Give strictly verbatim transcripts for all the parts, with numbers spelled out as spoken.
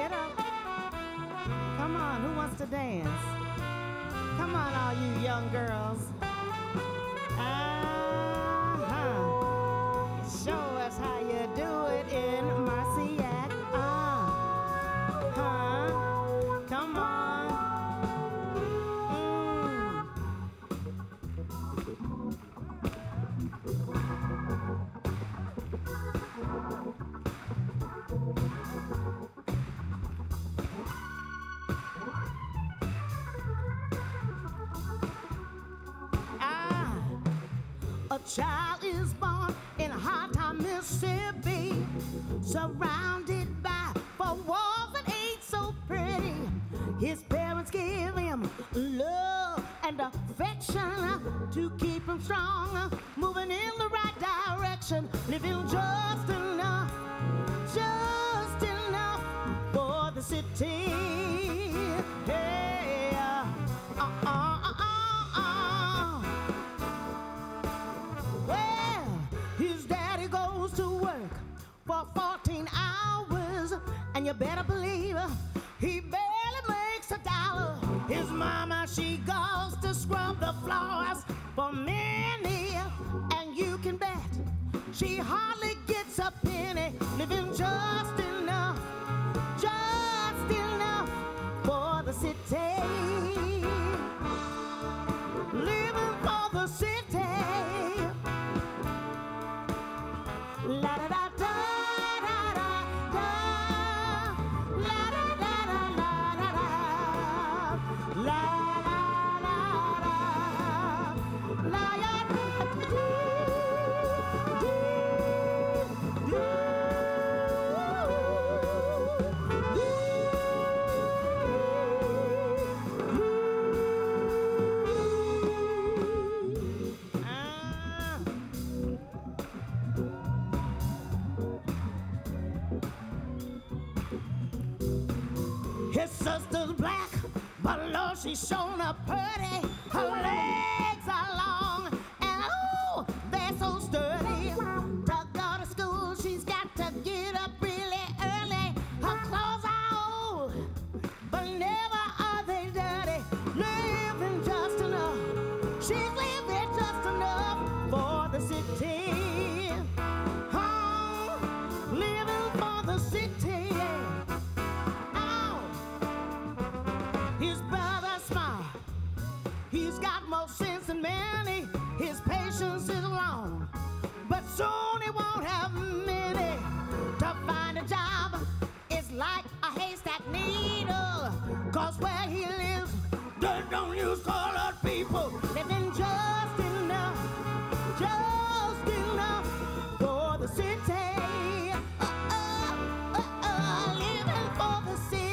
Get up. Come on, who wants to dance? Come on, all you young girls. Uh-huh. Show us how you do it in Marciac. Uh-huh. Come on. A child is born in Hot Mississippi, surrounded by four walls that ain't so pretty. His parents give him love and affection to keep him strong, moving in the right direction, living just enough, just enough for the city. Hey, uh, uh, uh, uh. For fourteen hours, and you better believe he barely makes a dollar. His mama, she goes to scrub the floors for many, and you can bet she hardly gets a penny, living just enough, just enough for the city, living for the city. La da da da. His sister's black, but Lord, she's shown up pretty. Her legs are long, and oh, they're so sturdy. To go to school, she's got to get up really early. Her clothes are old, but never are they dirty. Living just enough, she's living just enough for the city. Oh, living for the city. His brother's smart, he's got more sense than many. His patience is long, but soon he won't have many. To find a job is like a haystack needle, cause where he lives, they don't use colored people. Living just enough, just enough for the city. Uh-uh, uh-uh, living for the city.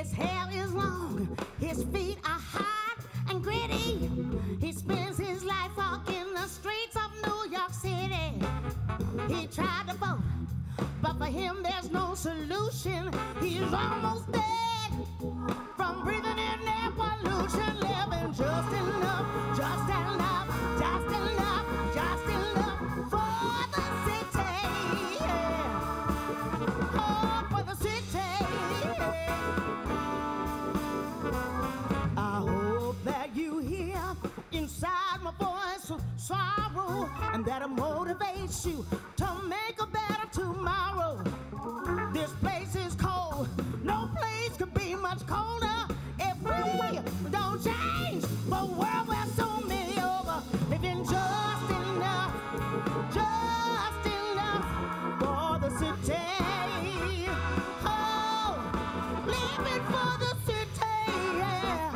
His hair is long, his feet are hard and gritty. He spends his life walking the streets of New York City. He tried to vote, but for him there's no solution. He's almost dead from breathing in air pollution, living just enough, just enough, just enough, just enough for the city. Yeah. Oh, for the city. I hope that you hear inside my voice of sorrow, and that it motivates you to make a better tomorrow. This place is cold, no place could be much colder if we don't change the world where so many over living just enough, just enough for the city. Oh, living for the city, yeah.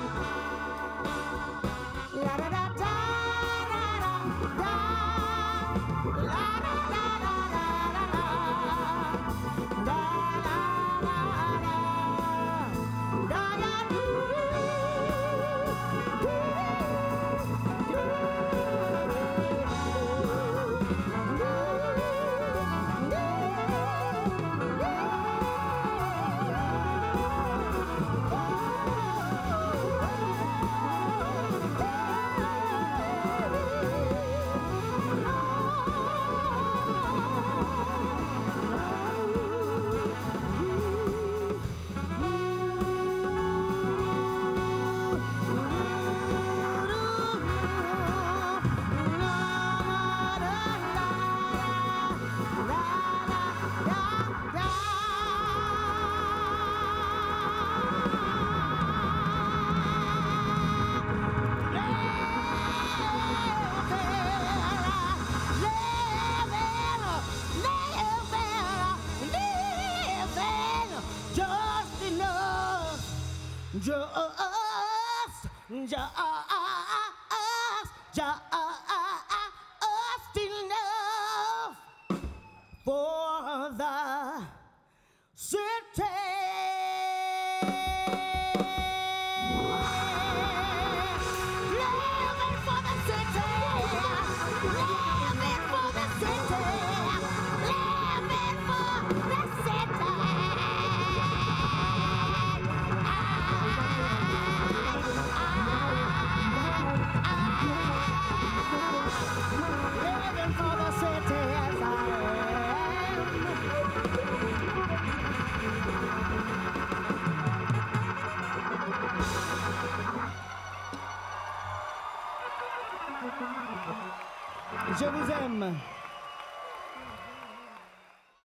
La da da da da da da, la da da da da da da, da da da da da do. Just, just, just enough for the city. Living for the city. Living for the city. Living for the city. Living for the city as I am. Je vous aime.